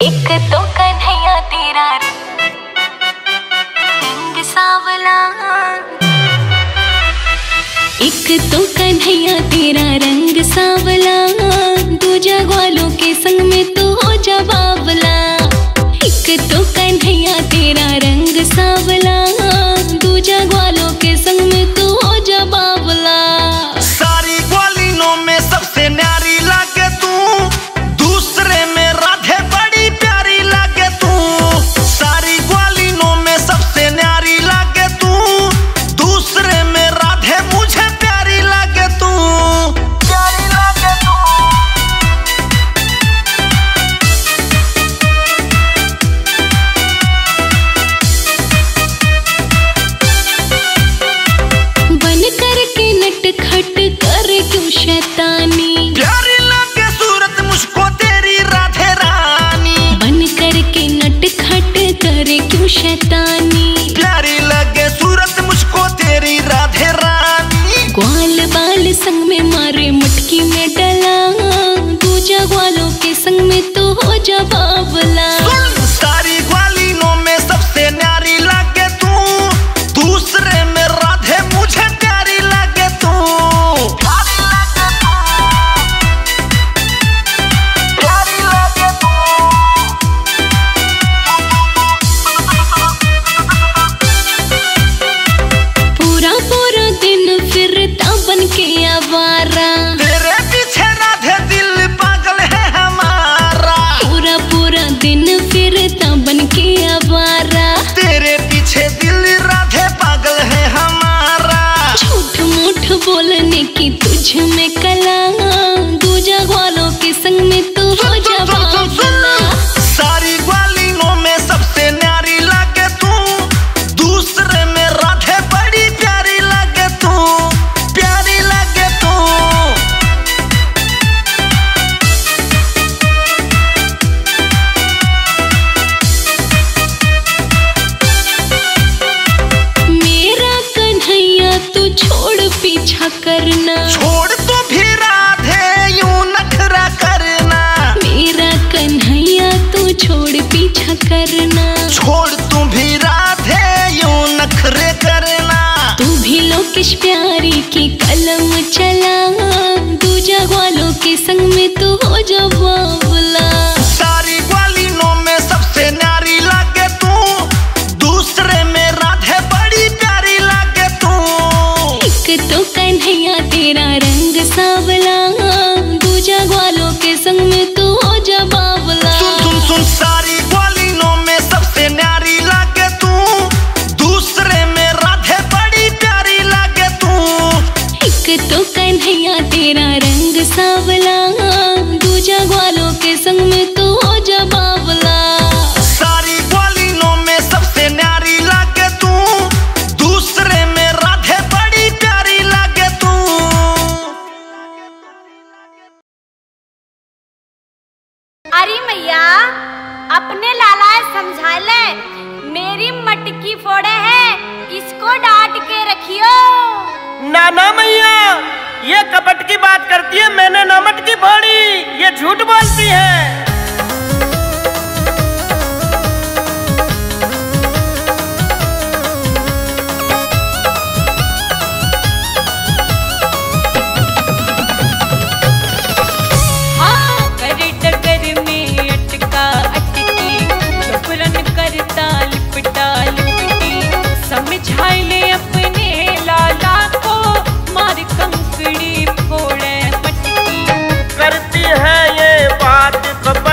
एक तो कन्हैया तेरा रंग सावला, एक तो कन्हैया तेरा रंग सावला, दूजा ग्वालों के संग में तू हो जा बावला। एक तो कन्हैया तेरा रंग सावला, दूजा ग्वालों के संग में तू हो जा बावला। सारी ग्वालिनों में सबसे न्यारी लागे तू, दूसरे में राधे बड़ी प्यारी लागे तू। सारी ग्वालिनों में सबसे न्यारी लागे तू, दूसरे में राधे मुझे प्यारी लागे तू, प्यारी लागे तू। बन करके नट खट करे क्यों शैतानी, प्यारी लागे सूरत मुझको तेरी राधे रानी। बन करके नट खट करे क्यों शैतानी, प्यारी लगे सूरत मुझको तेरी राधे रानी। ग्वाल बाल संग में मारे मटकी में डला, दूजा ग्वालों के संग में तू हो जा बावला। सारी ग्वालिनों में सबसे न्यारी लागे तू, दूसरे में राधे मुझे प्यारी लागे तू, प्यारी लागे तू, प्यारी लागे तू। पूरा पूरा दिन फिरता बन के आवारा, तेरे पीछे राधे दिल पागल है हमारा। पूरा पूरा दिन फिरता बन के आवारा, तेरे पीछे दिल राधे पागल है हमारा। झूठ मूठ बोलने की तुझ में कला, दूजा ग्वालों के संग में तू हो जा बावला। सारी ग्वालिनों में सबसे न्यारी लागे तू, दूसरे में राधे बड़ी प्यारी लागे तू, प्यारी लागे तू। मेरा कन्हैया तू छोड़ पीछा करना, छोड़ तो भी राधे यूं नखरा करना। मेरा कन्हैया तू छोड़ पीछा करना, छोड़ तू भी राधे यूं नखरे करना। तू भी लोकेश प्यारी की कलम चला, दूजा ग्वालों के संग में तू हो जा बावला। सारी ग्वालिनों में सबसे न्यारी लागे तू, दूसरे में राधे बड़ी प्यारी लागे तू। एक तो कन्हैया तेरा रंग सावला, दूजा ग्वालों के संग में तू हो जा बावला। सुन सुन सुन, सारी ग्वालिनों में सबसे न्यारी लागे तू, दूसरे में राधे बड़ी प्यारी लागे तू। एक तो कन्हैया तेरा रंग सावला, दूजा ग्वालों के संग में तू हो जा बावला। सारी ग्वालिनों में सबसे न्यारी लागे तू, दूसरे में राधे बड़ी प्यारी लागे तू। अरे मैया अपने लाला समझा ले, मेरी मटकी फोड़े है, इसको डांट के रखियो। ना मैया, ये कपट की बात करती है, मैंने ना मटकी फोड़ी, ये झूठ बोलती है। डगर में अटका अटकी, जबरन करता लिपटा लिपटी, समझा ले अपने लाला को, मार कंकड़ी फोड़े मटकी। करती है ये बात कब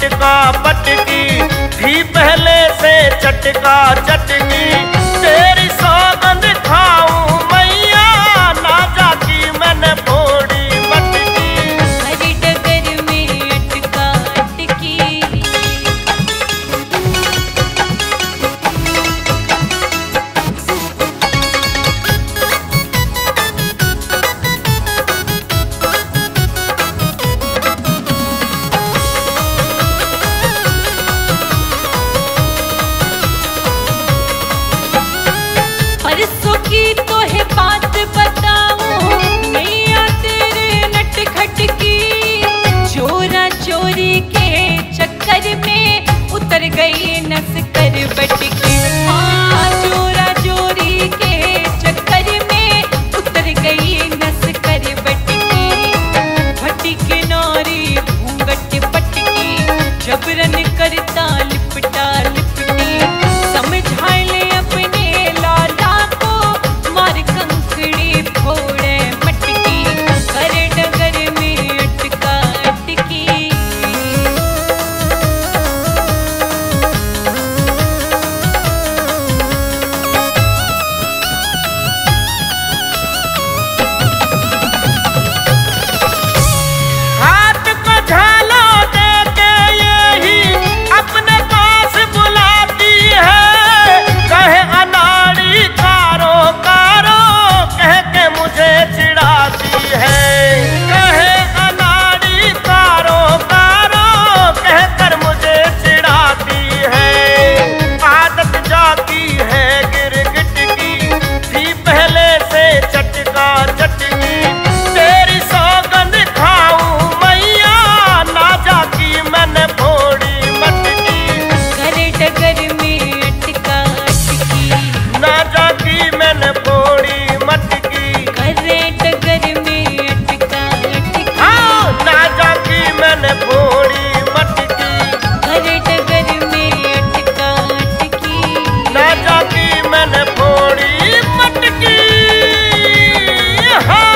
पटका पटकी थी पहले से चटका चटकी। तेरी सौगंध खाऊं मैया ना जाती मैंने फोड़ी मटकी। हरी डगर में अटका अटकी। परसों की तो है बात बताऊं मैया तेरे नटखट की। चोरा चोरी के चक्कर में उतर गई नस कर बटकी। हाँ चोरा चोरी के चक्कर में उतर गई नस कर बटकी। भटक नारी घूंघट पटकी जबरन करता लिपटा लिपटी। समझा ले अपने लाला को मार कंकड़ी फोड़े मटकी। हर डगर में अटका अटकी। हाथ को झालो दे के यही अपने पास बुलाती है। कहे अनाड़ी कारो कारो कह के मुझे चिढ़ाती है। कहे अनाड़ी कारो कारो कह कर मुझे चिढ़ाती है। आदत जाती है गिरगिट की थी पहले से चटका चटकी। तेरी सौगंध खाऊं मैया ना जाती मैंने फोड़ी मटकी। करे डगर में अटका अटकी। ना जाती मैंने फोड़ी मटकी। करे डगर में अटका अटकी। हाँ ना जाती मैंने फोड़ी मटकी। करे डगर में अटका अटकी। ना जाती मैंने फोड़ी मटकी। हाँ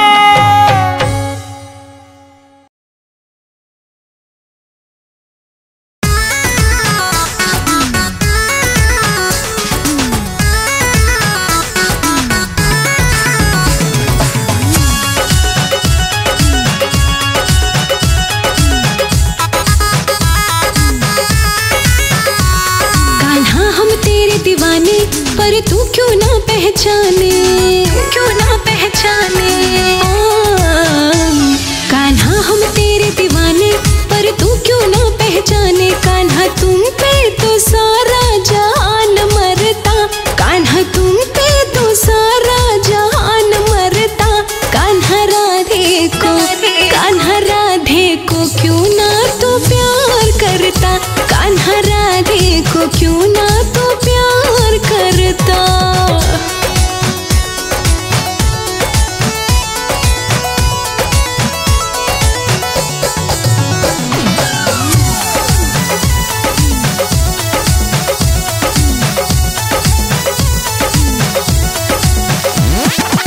कान्हा हम तेरे दीवाने पर तू क्यों ना पहचाने। क्यों ना पहचाने। कान्हा हम तेरे दीवाने पर तू क्यों ना पहचाने। कान्हा तुम पे तो सारा जहान मरता। कान्हा तुम पे तो सारा जहान मरता। कान्हा राधे को क्यों ना तो प्यार करता। कान्हा राधे को क्यों ना तो प्यार करता।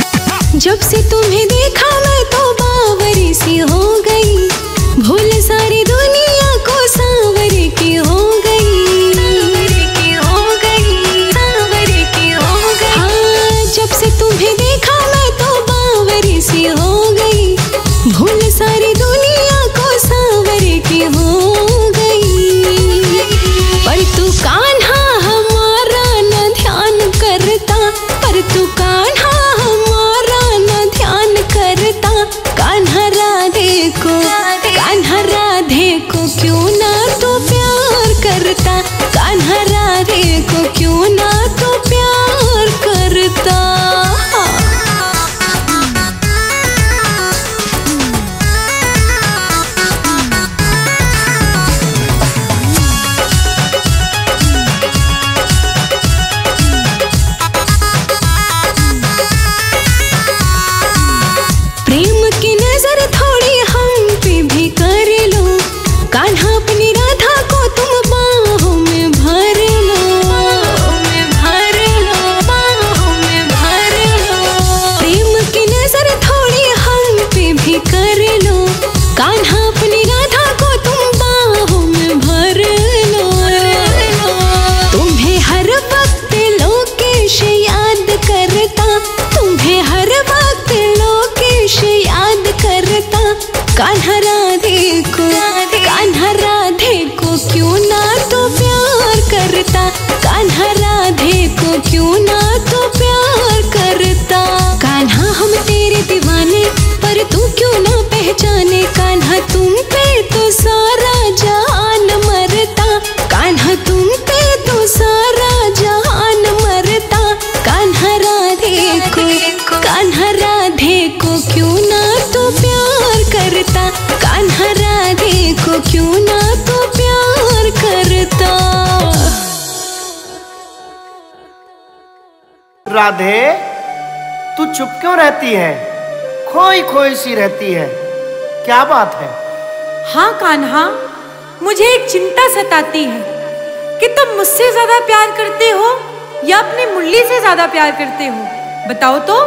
जब से तुम्हें देखा मैं तो बावरी सी हो गई। भूल सारी कान्हा राधे को क्यों ना तो प्यार करता, कान्हा राधे को क्यों ना तो प्यार करता। कान्हा हम तेरे दीवाने पर तू क्यों ना पहचाने, कान्हा तुम पे तो सारा जहान मरता, कान्हा तुम पे तो सारा जहान मरता। कान्हा राधे को क्यों ना तो प्यार करता, कान्हा राधे को क्यों ना तो प्यार करता। राधे तू चुप क्यों रहती है, खोई खोई सी रहती है, क्या बात है? हाँ कान्हा, मुझे एक चिंता सताती है कि तुम मुझसे ज्यादा प्यार करते हो या अपनी मुरली से ज्यादा प्यार करते हो, बताओ तो।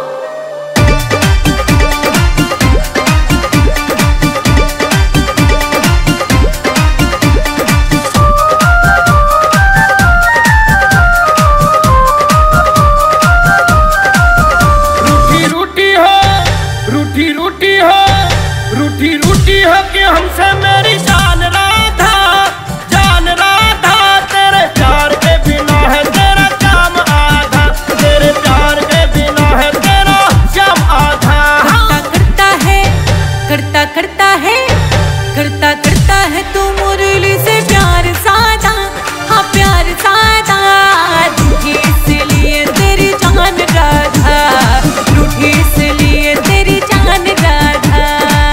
रूठी हो कि हमसे मेरी जान राधा तेरे प्यार के बिना है तेरा काम आधा, तेरे प्यार के बिना है तेरा काम आधा। करता है तू मुरली से प्यार सादा, हाँ प्यार सादा। रूठी इसलिए तेरी जान राधा, रूठी इसलिए तेरी जान राधा।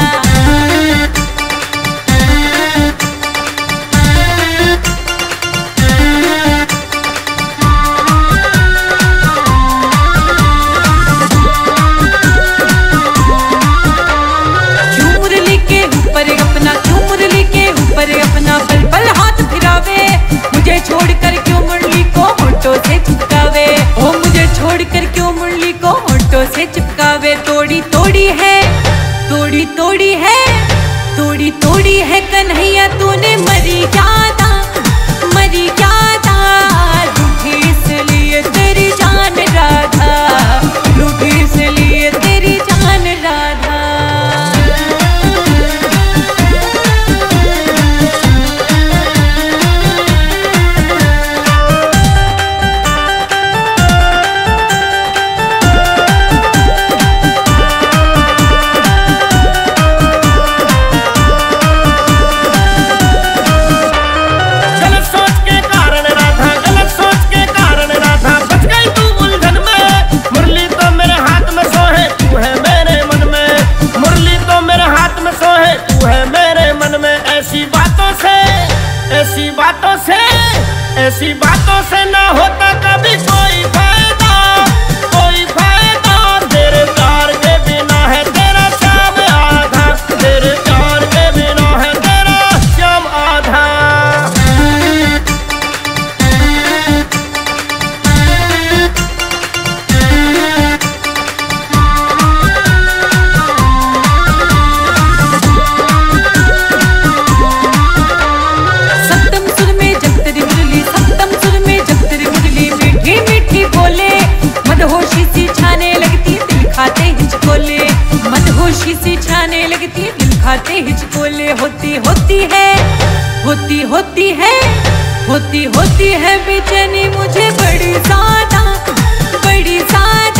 अपना पल पल हाथ फिरावे, मुझे छोड़कर क्यों मुरली को होठों से चिपकावे, ओ मुझे छोड़कर क्यों मुरली को होठों से चिपकावे। तोड़ी तोड़ी है कन्हैया तूने मरी जाता, मरी जाता। रूठी इसलिए तेरी जान राधा, रूठी इसलिए तेरी जान राधा। ऐसी बातों से ना होता कभी कोई फायदा, कोई फायदा। तेरे प्यार के बिना है तेरा श्याम आधा, तेरे प्यार के बिना है तेरा श्याम आधा। मदहोशी सी छाने लगती दिल खाते हिचकोले, मदहोशी सी छाने लगती दिल खाते हिचकोले। होती है बेचैनी मुझे बड़ी ज्यादा, बड़ी ज्यादा।